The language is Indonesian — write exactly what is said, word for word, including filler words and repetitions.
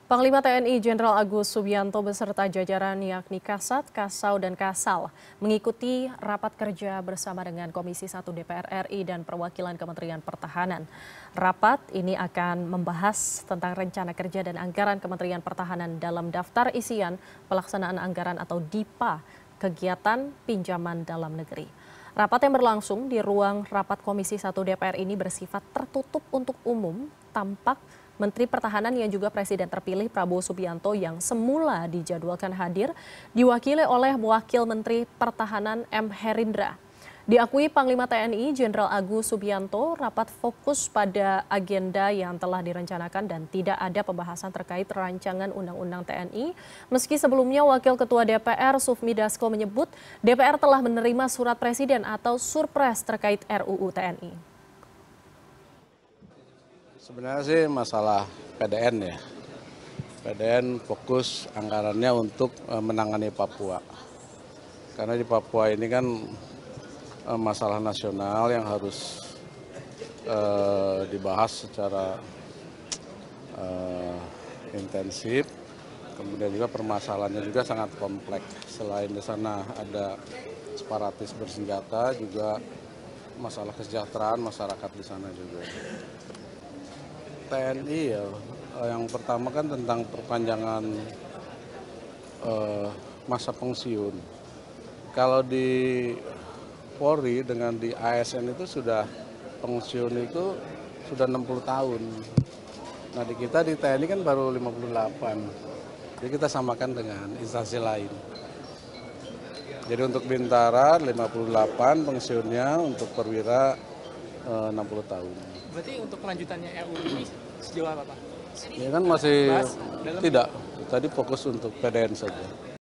Panglima T N I Jenderal Agus Subianto beserta jajaran yakni Kasat, Kasau, dan Kasal mengikuti rapat kerja bersama dengan Komisi satu D P R R I dan perwakilan Kementerian Pertahanan. Rapat ini akan membahas tentang rencana kerja dan anggaran Kementerian Pertahanan dalam daftar isian pelaksanaan anggaran atau D I P A, kegiatan pinjaman dalam negeri. Rapat yang berlangsung di ruang rapat Komisi satu D P R ini bersifat tertutup untuk umum, tampak Menteri Pertahanan yang juga Presiden terpilih Prabowo Subianto yang semula dijadwalkan hadir diwakili oleh Wakil Menteri Pertahanan M. Herindra. Diakui Panglima T N I Jenderal Agus Subianto, rapat fokus pada agenda yang telah direncanakan dan tidak ada pembahasan terkait rancangan Undang-Undang T N I. Meski sebelumnya Wakil Ketua D P R Sufmi Dasko menyebut D P R telah menerima surat Presiden atau Surpres terkait R U U T N I. Sebenarnya sih masalah P D N ya. P D N fokus anggarannya untuk menangani Papua. Karena di Papua ini kan masalah nasional yang harus uh, dibahas secara uh, intensif. Kemudian juga permasalahannya juga sangat kompleks. Selain di sana ada separatis bersenjata, juga masalah kesejahteraan masyarakat di sana juga. T N I ya, yang pertama kan tentang perpanjangan uh, masa pensiun. Kalau di Polri dengan di A S N itu sudah pensiun itu sudah enam puluh tahun. Nah di kita di T N I kan baru lima puluh delapan. Jadi kita samakan dengan instansi lain. Jadi untuk Bintara lima puluh delapan pensiunnya, untuk perwira uh, enam puluh tahun. Berarti untuk kelanjutannya R U U ini sejauh apa, Pak? Ya kan masih tidak, tadi fokus untuk P D N saja.